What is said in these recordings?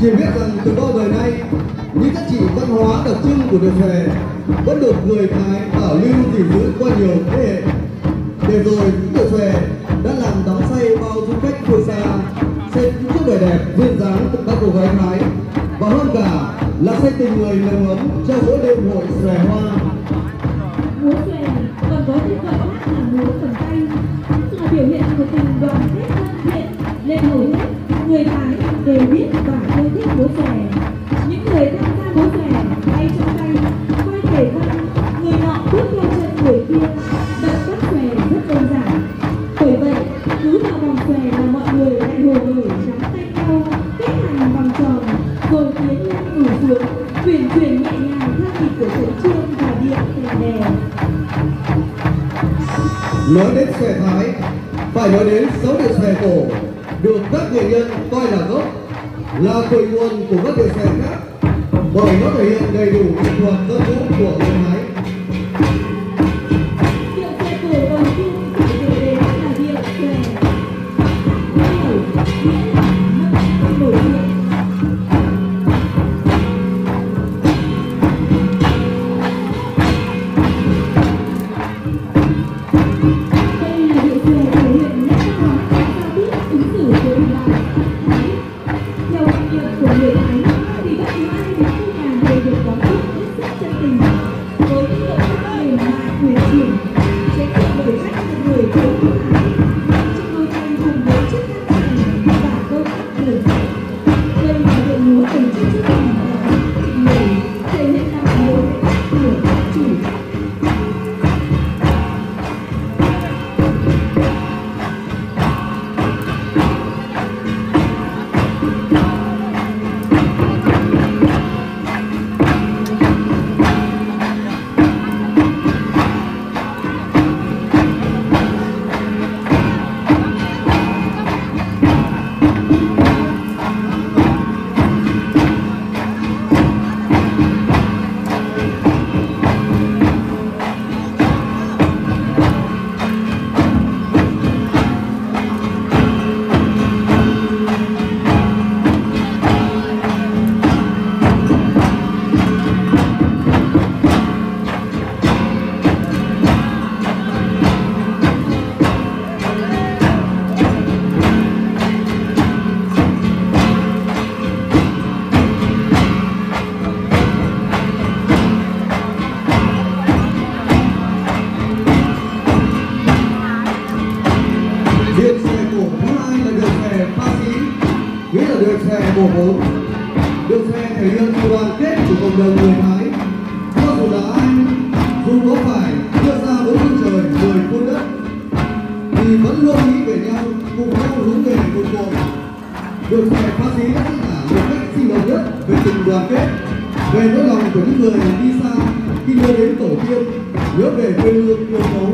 Chỉ biết rằng từ bao đời nay, những giá trị văn hóa đặc trưng của điệu xòe vẫn được người Thái bảo lưu gìn giữ qua nhiều thế hệ. Để rồi những điệu xòe đã làm đắm say bao du khách phương xa, xem những chiếc vẻ đẹp duyên dáng của các cô gái Thái, và hơn cả là say tình người nồng ấm trong mỗi đêm hội xòe hoa. Múa xòe còn có tên gọi khác là múa cầm tay, là biểu hiện của tình đoàn kết thân thiện, nên hầu hết người Thái đều biết và yêu thích múa xòe. Những người tham gia múa xòe tay trong tay, quay thể thân, người nọ bước theo chân người kia, động tác xòe rất đơn giản. Bởi vậy, cứ vào vòng xòe là mọi người lại hồ hởi nắm tay nhau, kết thành vòng tròn, rồi tiến lên cử xuống, chuyển nhẹ nhàng theo nhịp của tổ chuyên và điệu kèn đè. Nói đến xòe Thái, phải nói đến 6 điệu xòe cổ được các nghệ nhân coi là gốc, là khởi nguồn của các điệu xòe khác, bởi nó thể hiện đầy đủ nghệ thuật dân vũ của người Thái. Điệu xòe cổ đầu tiên phải kể đến là điệu xòe. Điệu nghĩa là mong nổi tiếng. Đây là điệu xòe thể hiện nét văn hóa giao tiếp ứng xử của đồng bào Thái. Theo kinh nghiệm của người Thái, thì bất cứ ai đến khu nhà đều được đón tiếp hết sức chân tình, với những động tác mềm mại uyển chuyển, chế tạo bởi khách là người thiếu phụ Thái, trong đôi tay cùng với chiếc khăn trải và câu tóc lửng. Đây là điệu múa tổ chức chương trình và người thể hiện lòng yêu của các chủ. Mùa 4 được xe thể hiện sự đoàn kết của cộng đồng người Thái. Cho dù là ai, dù có phải đưa ra bốn phương trời, 10 phương đất, thì vẫn luôn nghĩ về nhau, cùng nhau hướng về một cội. Được xe phát xí đã diễn tả một cách sinh động nhất về tình đoàn kết, về nỗi lòng của những người đi xa khi nhớ đến tổ tiên, nhớ về quê hương yêu dấu.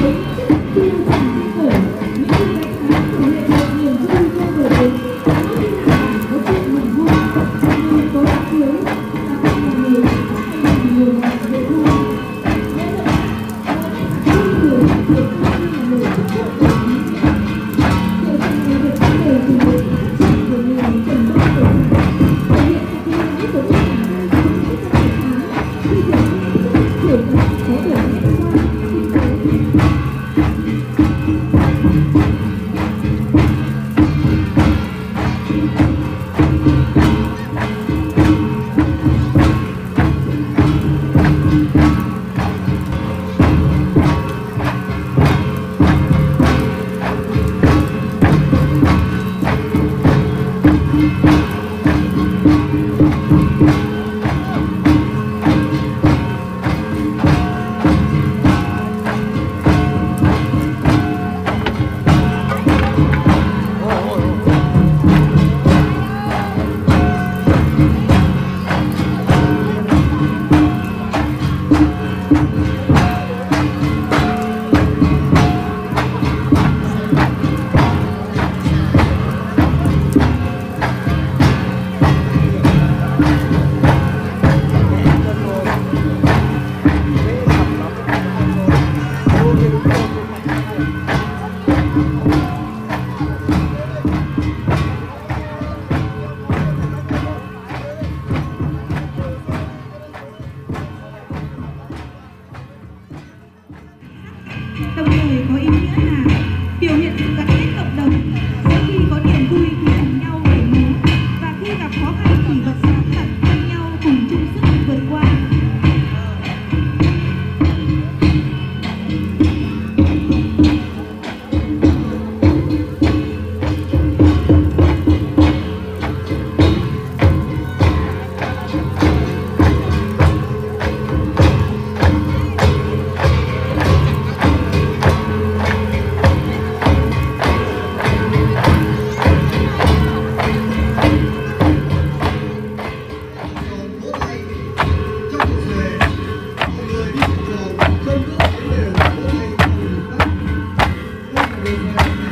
đồng thời có ý nghĩa là biểu hiện sự gắn kết cộng đồng. Mỗi khi có niềm vui thì cùng nhau để múa, và khi gặp khó khăn thì vật sáng thật bên nhau cùng chung sức vượt qua. Hãy subscribe cho kênh Ghiền Mì Gõ để không bỏ lỡ những video hấp dẫn.